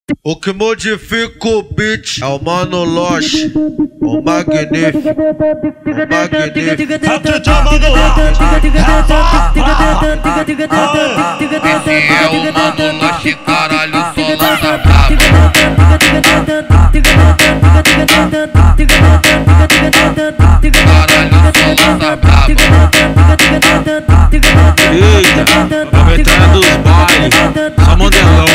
O que modifica o beat é o Mano Loche, o magnífico, o magnífico. Esse é o Mano Loche, caralho, sou lança braba. Caralho, sou lança braba. Eita, aproveitando dos bailes, só modelão.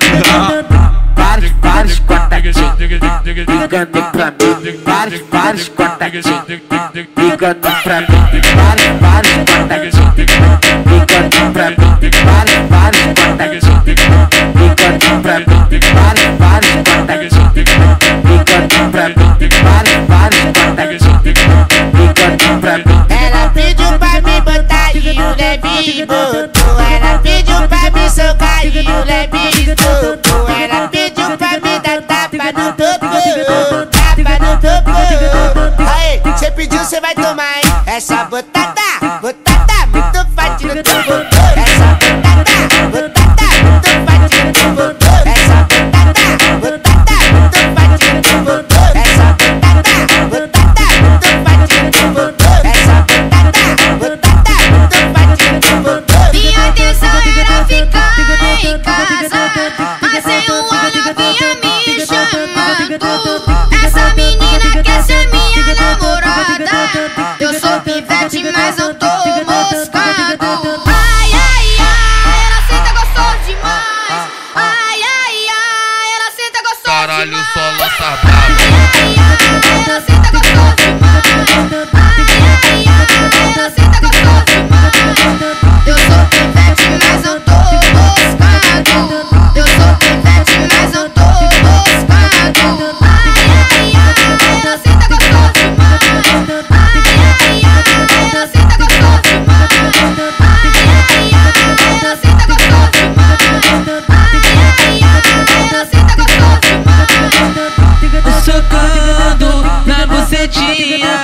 Vários contatinhos ligando pra mim. Vários contatinhos ligando pra mim. Vários contatinhos ligando pra mim. Vários contatinhos ligando pra mim. Vários contatinhos ligando pra mim. Vários contatinhos ligando pra mim. Ela pediu pra me botar e o Levinho botou. Ela pediu pra me socar e o Levinho tocou. Ela pediu pra me dar tapa no topo, tapa no topo. Aí, cê pediu, cê vai tomar, hein? Essa botada muito forte no topo. Essa botada muito forte no topo. Essa botada muito forte no topo. Essa botada muito forte no topo. Essa botada muito forte no topo. Minha intenção era ficar em casa, mas sem uma novinha me chamando. Essa menina quer ser minha namorada. Eu sou pivete, mas eu tô moscado. Ai, ai, ai, ela senta gostoso demais. Ai, ai, ai, ela senta gostoso demais. Caralho, sou lança braba. Ai, ai, ai, ela senta gostoso demais. Ai, ai, ai, ela senta gostoso demais. Eu sou pivete, mas eu tô moscado. Eu sou pivete, mas eu tô moscado. Ai, ai, ai, ela senta gostoso demais. Ai, ai, ai, ela senta gostoso demais. Ai, ai, ai, ela senta gostoso demais. Ai, ai, ai, ela senta gostoso demais. Socando na bucetinha,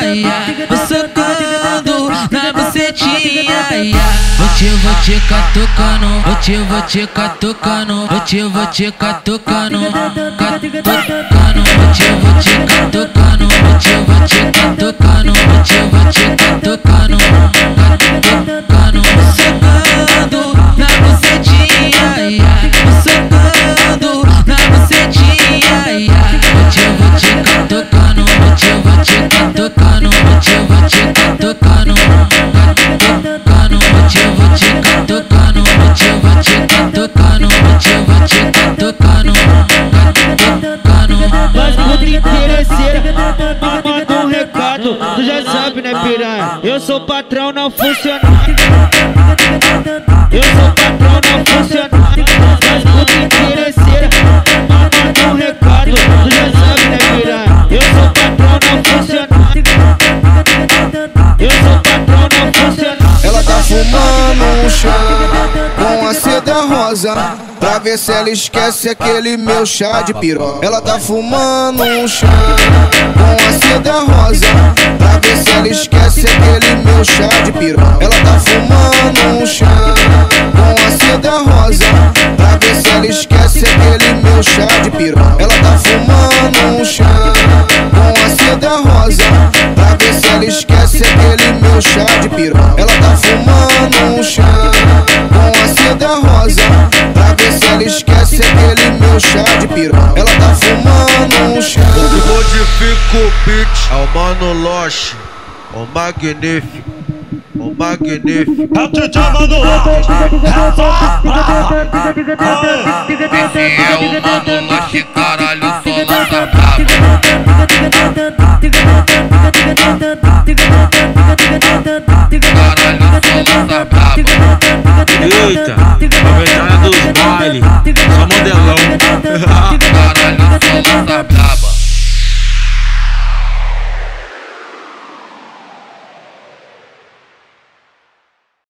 socando na bucetinha. Vou te catucando, vou te catucando, vou te catucando, catucando. Vou te catucando, vou te catucando, vou te catucando, catucando. Socando na bucetinha, socando na bucetinha. Vou te catucando, vou te catucando, vou te catucando, catucando. Vou te catucando, vou te catucando, vou te catucando, catucando. Mas puta interesseira, manda um recado. Tu já sabe, né, piranha? Eu sou patrão, não funcionário. Eu sou patrão, não funcionário. Mas puta interesseira, manda um recado. Tu já sabe, né, piranha? Eu sou patrão, não funcionário. Eu sou patrão, não funcionário. Ela tá fumando um chá com a seda rosa, pra ver se ela esquece aquele meu chá de piroca. Ela tá fumando um chá com a seda rosa, pra ver se ela esquece aquele meu chá de piroca. Ela tá fumando um chá com a seda rosa, pra ver se ela esquece aquele meu chá de piroca. Ela tá fumando um chá com a seda rosa, pra ver se ela esquece aquele meu chá de piroca. Ela tá fumando um chá com a seda rosa, pra ver se ela esquece aquele meu chá de piroca. Ela tá fumando um chá. O que modifica o beat é o Mano Loche, o magnífico, o magnífico. Esse é o Mano Loche, caralho, sou lança braba. Caralho, sou lança braba. Eita, aproveitando dos bailes, só modelão. Caralho, sou lança braba.